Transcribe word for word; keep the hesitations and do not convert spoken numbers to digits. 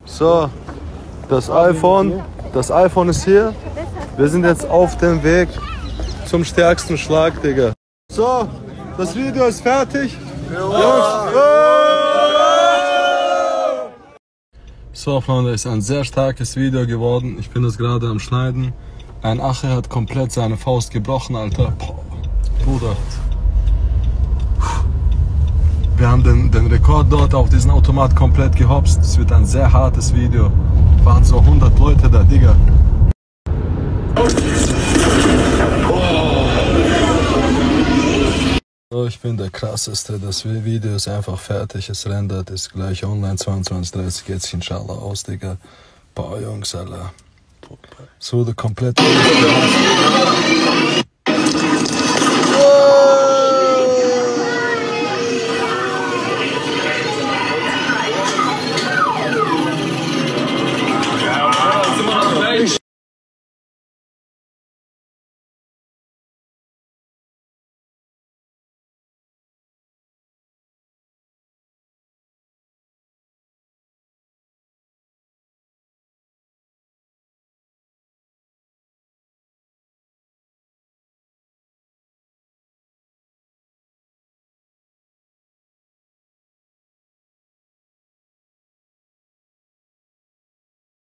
So, das iPhone, das iPhone ist hier. Wir sind jetzt auf dem Weg zum stärksten Schlag, Digga. So, das Video ist fertig. Jungs. So, Freunde, ist ein sehr starkes Video geworden. Ich bin das gerade am Schneiden. Ein Ache hat komplett seine Faust gebrochen, Alter. Boah, Bruder. Wir haben den, den Rekord dort auf diesen Automat komplett gehopst. Es wird ein sehr hartes Video. Waren so hundert Leute da, Digga. So, ich bin der krasseste. Das Video ist einfach fertig. Es rendert, ist gleich online. zweiundzwanzig Uhr dreißig geht's inshallah aus, Digga. Boah, Jungs, Alter. Es wurde komplett